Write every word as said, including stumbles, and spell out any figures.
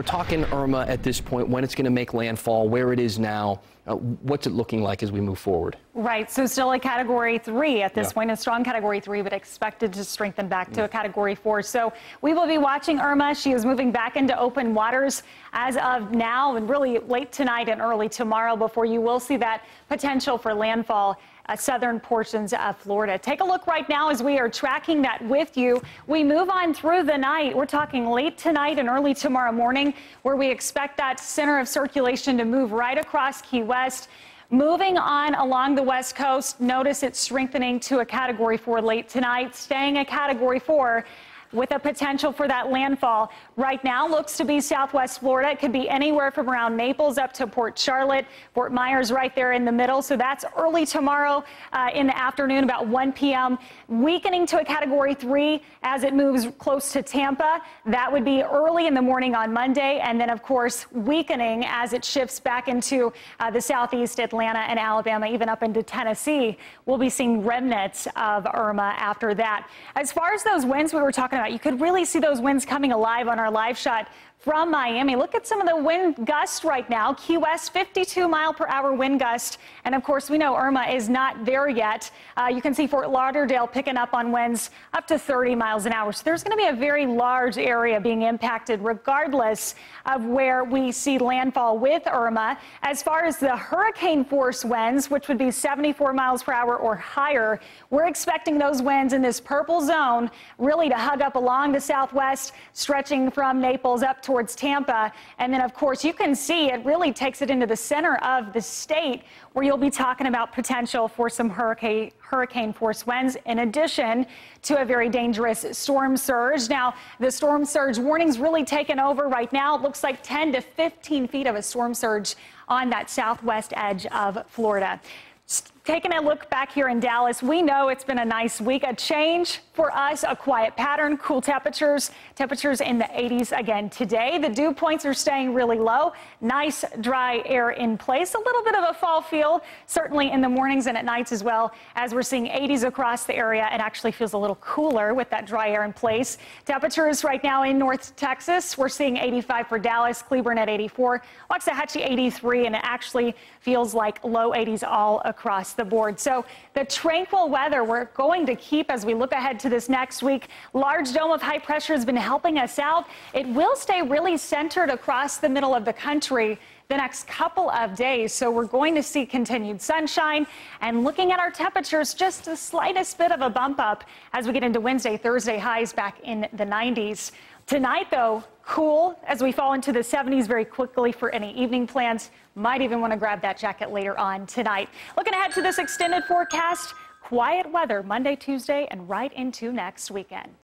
we're talking Irma at this point, when it's going to make landfall, where it is now. Uh, what's it looking like as we move forward? Right, so still a category three at this yeah. point, a strong category three, but expected to strengthen back to a category four. So we will be watching Irma. She is moving back into open waters as of now and really late tonight and early tomorrow before you will see that potential for landfall. Uh, southern portions of Florida. Take a look right now as we are tracking that with you. We move on through the night. We're talking late tonight and early tomorrow morning, where we expect that center of circulation to move right across Key West. Moving on along the west coast, notice it's strengthening to a category four late tonight, staying a category four with a potential for that landfall. Right now looks to be southwest Florida. It could be anywhere from around Naples up to Port Charlotte. Fort Myers right there in the middle. So that's early tomorrow uh, in the afternoon, about one p m Weakening to a category three as it moves close to Tampa. That would be early in the morning on Monday. And then, of course, weakening as it shifts back into uh, the southeast, Atlanta and Alabama, even up into Tennessee. We'll be seeing remnants of Irma after that. As far as those winds we were talking about, you could really see those winds coming alive on our live shot from Miami. Look at some of the wind gusts right now. Key West, fifty-two mile per hour wind gust. And of course, we know Irma is not there yet. Uh, you can see Fort Lauderdale picking up on winds up to thirty miles an hour. So there's going to be a very large area being impacted regardless of where we see landfall with Irma. As far as the hurricane force winds, which would be seventy-four miles per hour or higher, we're expecting those winds in this purple zone really to hug up along the southwest, stretching from Naples up to towards Tampa. And then, of course, you can see it really takes it into the center of the state, where you'll be talking about potential for some hurricane hurricane force winds, in addition to a very dangerous storm surge. Now, the storm surge warning's really taken over right now. It looks like ten to fifteen feet of a storm surge on that southwest edge of Florida. Taking a look back here in Dallas, we know it's been a nice week. A change for us, a quiet pattern, cool temperatures, temperatures in the eighties again today. The dew points are staying really low. Nice dry air in place. A little bit of a fall feel, certainly in the mornings and at nights as well, as we're seeing eighties across the area. It actually feels a little cooler with that dry air in place. Temperatures right now in North Texas, we're seeing eighty-five for Dallas, Cleburne at eighty-four, Waxahachie eighty-three, and it actually feels like low eighties all across the board. So the tranquil weather we're going to keep as we look ahead to this next week. Large dome of high pressure has been helping us out. It will stay really centered across the middle of the country the next couple of days. So we're going to see continued sunshine, and looking at our temperatures, just the slightest bit of a bump up as we get into Wednesday, Thursday, highs back in the nineties. Tonight, though, cool as we fall into the seventies very quickly for any evening plans. Might even want to grab that jacket later on tonight. Looking ahead to this extended forecast, quiet weather Monday, Tuesday, and right into next weekend.